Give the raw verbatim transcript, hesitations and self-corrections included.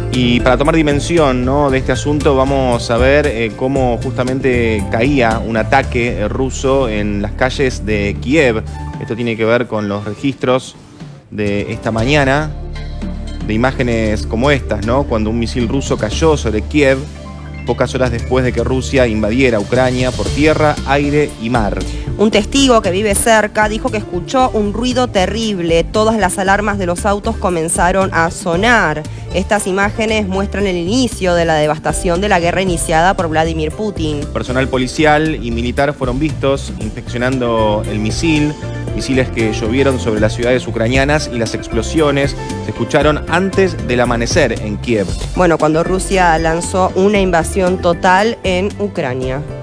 Y para tomar dimensión, ¿no?, de este asunto, vamos a ver eh, cómo justamente caía un ataque eh, ruso en las calles de Kiev. Esto tiene que ver con los registros de esta mañana, de imágenes como estas, ¿no?, cuando un misil ruso cayó sobre Kiev, pocas horas después de que Rusia invadiera Ucrania por tierra, aire y mar. Un testigo que vive cerca dijo que escuchó un ruido terrible. Todas las alarmas de los autos comenzaron a sonar. Estas imágenes muestran el inicio de la devastación de la guerra iniciada por Vladimir Putin. Personal policial y militar fueron vistos inspeccionando el misil, misiles que llovieron sobre las ciudades ucranianas, y las explosiones se escucharon antes del amanecer en Kiev. Bueno, cuando Rusia lanzó una invasión total en Ucrania.